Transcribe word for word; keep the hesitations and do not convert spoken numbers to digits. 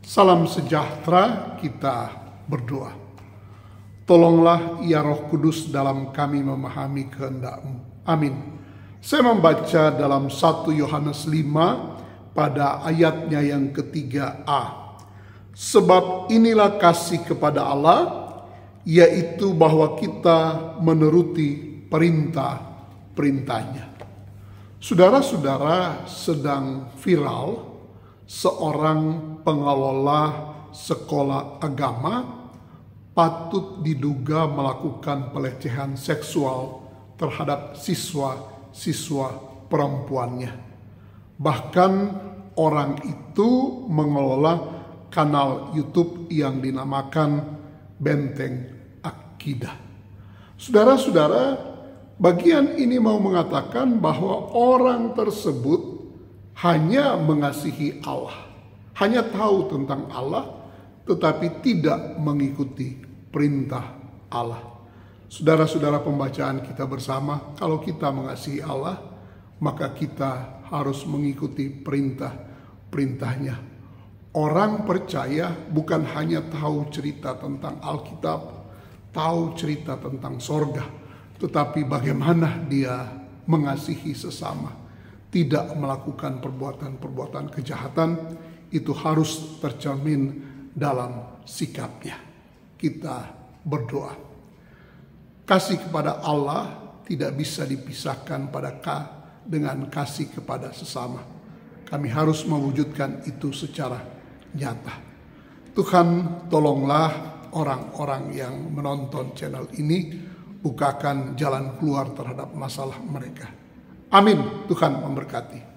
Salam sejahtera, kita berdoa. Tolonglah ya Roh Kudus dalam kami memahami kehendak-Mu. Amin. Saya membaca dalam satu Yohanes lima pada ayatnya yang ketiga A. Sebab inilah kasih kepada Allah, yaitu bahwa kita menuruti perintah-perintahnya. Saudara-saudara, sedang viral seorang pengelola sekolah agama patut diduga melakukan pelecehan seksual terhadap siswa-siswa perempuannya. Bahkan orang itu mengelola kanal YouTube yang dinamakan Benteng Akidah. Saudara-saudara, bagian ini mau mengatakan bahwa orang tersebut hanya mengasihi Allah, hanya tahu tentang Allah, tetapi tidak mengikuti perintah Allah. Saudara-saudara, pembacaan kita bersama, kalau kita mengasihi Allah, maka kita harus mengikuti perintah-perintahnya. Orang percaya bukan hanya tahu cerita tentang Alkitab, tahu cerita tentang sorga, tetapi bagaimana dia mengasihi sesama, tidak melakukan perbuatan-perbuatan kejahatan, itu harus tercermin dalam sikapnya. Kita berdoa. Kasih kepada Allah tidak bisa dipisahkan pada ka dengan kasih kepada sesama. Kami harus mewujudkan itu secara nyata. Tuhan, tolonglah orang-orang yang menonton channel ini, bukakan jalan keluar terhadap masalah mereka. Amin. Tuhan memberkati.